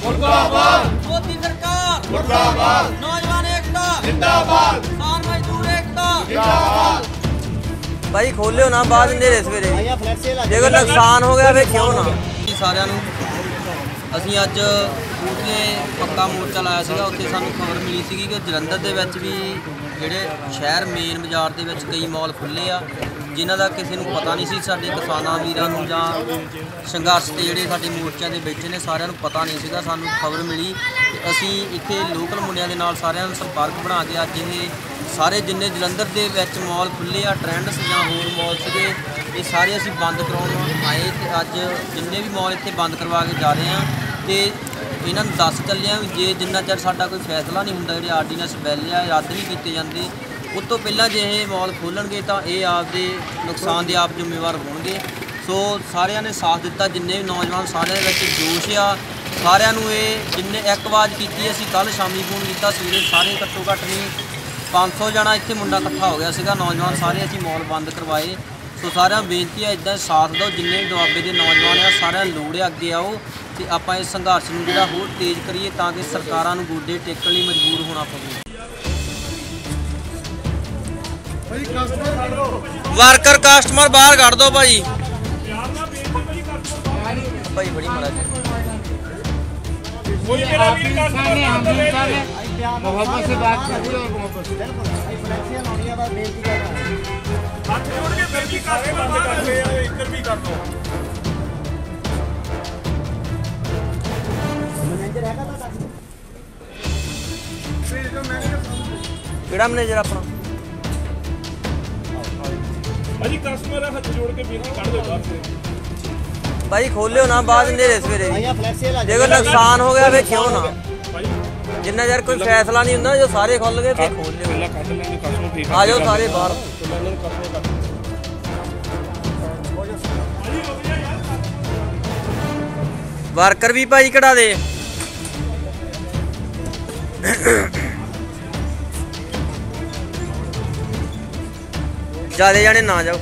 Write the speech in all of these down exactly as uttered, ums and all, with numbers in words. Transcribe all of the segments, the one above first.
मुर्दाबाद। मोदी सरकार मुर्दाबाद। नौजवान एकता जिंदाबाद। किसान मजदूर एकता जिंदाबाद। भाई खोलियो ना बाद नेरे सवेरे जे कोई नुकसान हो गया फिर क्यों ना। ਸਾਰਿਆਂ ਨੂੰ ਅਸੀਂ ਅੱਜ ਕੋਟਲੇ ਪੱਕਾ ਮੋਰਚਾ ਲਾਇਆ ਸੀਗਾ। ਉੱਥੇ ਸਾਨੂੰ ਖਬਰ ਮਿਲੀ ਸੀਗੀ ਕਿ ਜਲੰਧਰ ਦੇ ਵਿੱਚ ਵੀ ਜਿਹੜੇ ਸ਼ਹਿਰ ਮੇਨ ਬਾਜ਼ਾਰ ਦੇ ਵਿੱਚ ਕਈ ਮਾਲ ਖੁੱਲ੍ਹੇ ਆ ਜਿਨ੍ਹਾਂ ਦਾ ਕਿਸੇ ਨੂੰ ਪਤਾ ਨਹੀਂ ਸੀ। ਸਾਡੇ ਕਿਸਾਨਾਂ ਵੀਰਾਂ ਨੂੰ ਜਾਂ ਸੰਘਰਸ਼ ਤੇ ਜਿਹੜੇ ਸਾਡੇ ਮੋਰਚਿਆਂ ਦੇ ਬੈਠੇ ਨੇ ਸਾਰਿਆਂ ਨੂੰ ਪਤਾ ਨਹੀਂ ਸੀਗਾ। ਸਾਨੂੰ ਖਬਰ ਮਿਲੀ ਕਿ ਅਸੀਂ ਇੱਥੇ ਲੋਕਲ ਮੁੰਡਿਆਂ ਦੇ ਨਾਲ ਸਾਰਿਆਂ ਨੂੰ ਸੰਪਰਕ ਬਣਾ ਕੇ ਅੱਜ ਇਹ ਸਾਰੇ ਜਿੰਨੇ ਜਲੰਧਰ ਦੇ ਵਿੱਚ ਮਾਲ ਖੁੱਲ੍ਹੇ ਆ ਟ੍ਰੈਂਡਸ ਜਾਂ ਹੋਰ ਮਾਲ ਸੀਗੇ ਇਹ ਸਾਰੇ ਅਸੀਂ ਬੰਦ ਕਰਾਉਣ ਆਏ ਤੇ ਅੱਜ ਜਿੰਨੇ ਵੀ ਮਾਲ ਇੱਥੇ ਬੰਦ ਕਰਵਾ ਕੇ ਜਾ ਰਹੇ ਹਾਂ ਤੇ ਇਹਨਾਂ ਨੂੰ ਦੱਸ ਚੱਲੇ ਹਾਂ ਵੀ ਜੇ ਜਿੰਨਾ ਚਿਰ ਸਾਡਾ ਕੋਈ ਫੈਸਲਾ ਨਹੀਂ ਹੁੰਦਾ ਜਿਹੜੇ ਆਰਡੀਨੈਂਸ ਬਿੱਲ ਆ ਰੱਦ ਨਹੀਂ ਕੀਤੇ ਜਾਂਦੇ ਉਸ ਤੋਂ ਪਹਿਲਾਂ ਜੇ ਇਹ ਮਾਲ ਖੋਲ੍ਹਣਗੇ ਤਾਂ ਇਹ ਆਪਦੇ ਨੁਕਸਾਨ ਦੇ ਆਪ ਜ਼ਿੰਮੇਵਾਰ ਹੋਣਗੇ। ਸੋ ਸਾਰਿਆਂ ਨੇ ਸਾਥ ਦਿੱਤਾ ਜਿੰਨੇ ਵੀ ਨੌਜਵਾਨ ਸਾਰਿਆਂ ਦੇ ਵਿੱਚ ਜੋਸ਼ ਆ ਸਾਰਿਆਂ ਨੂੰ ਇਹ ਜਿੰਨੇ ਇੱਕ ਆਵਾਜ਼ ਕੀਤੀ ਅਸੀਂ ਕੱਲ੍ਹ ਸ਼ਾਮੀ ਫੋਨ ਕੀਤਾ ਸਵੇਰੇ ਸਾਰੇ ਘੱਟੋ ਘੱਟ ਨਹੀਂ ਪੰਜ ਸੌ ਜਣਾ ਇੱਥੇ ਮੁੰਡਾ ਇਕੱਠਾ ਹੋ ਗਿਆ ਸੀਗਾ ਨੌਜਵਾਨ ਸਾਰੇ ਅਸੀਂ ਮਾਲ ਬੰਦ ਕਰਵਾਏ। ਸੋ ਸਾਰਿਆਂ ਨੂੰ ਬੇਨਤੀ ਹੈ ਇੱਦਾਂ ਸਾਥ ਦਿਓ ਜਿੰਨੇ ਵੀ ਦੁਆਬੇ ਦੇ ਨੌਜਵਾਨ ਆ ਸਾਰਿਆਂ ਨੂੰ ਲੋੜ ਹੈ ਅੱਗੇ ਆਓ ਤੇ ਆਪਾਂ ਇਸ ਸੰਘਰਸ਼ ਨੂੰ ਜਿਹੜਾ ਹੋਰ ਤੇਜ਼ ਕਰੀਏ ਤਾਂ ਕਿ ਸਰਕਾਰਾਂ ਨੂੰ ਗੋਡੇ ਟੇਕਣ ਲਈ ਮਜਬੂਰ ਹੋਣਾ ਪਵੇ। ਵਰਕਰ ਕਸਟਮਰ ਬਾਹਰ ਕੱਢ ਦੋ ਭਾਈ ਭਾਈ ਬੜੀ ਮਾੜਾ मोहब्बत से बात कर रही है और मोहब्बत से इलेक्शन होनी है बस बेइज्जती कर रहा है हाथ जोड़ के फिर भी कर बंद कर दे इधर भी कर दो मैनेजर हैगा ना फिर जो मैनेजर ਕਿਹੜਾ ਮੈਨੇਜਰ ਆਪਣਾ भाई कस्टमर हाथ जोड़ के बेइज्जती कर दो बाहर से भाई खोलियो ना बाद नेरे सवेरे जे कोई नुकसान हो गया फिर क्यों ना। जिन्ना यार कोई फैसला नहीं होंदा जो सारे खुल गए फिर खोल लियो आ जाओ सारे बाहर। वर्कर भी भाई कढ़ा दे ज्यादा जाने ना जाओ।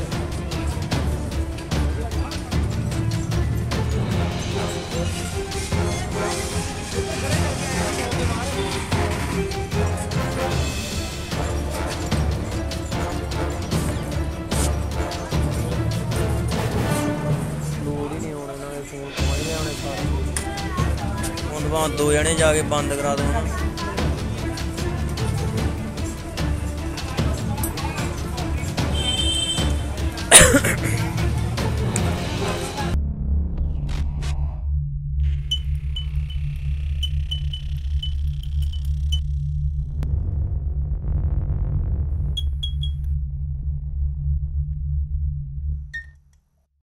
दो जने जाके बंद करा दो।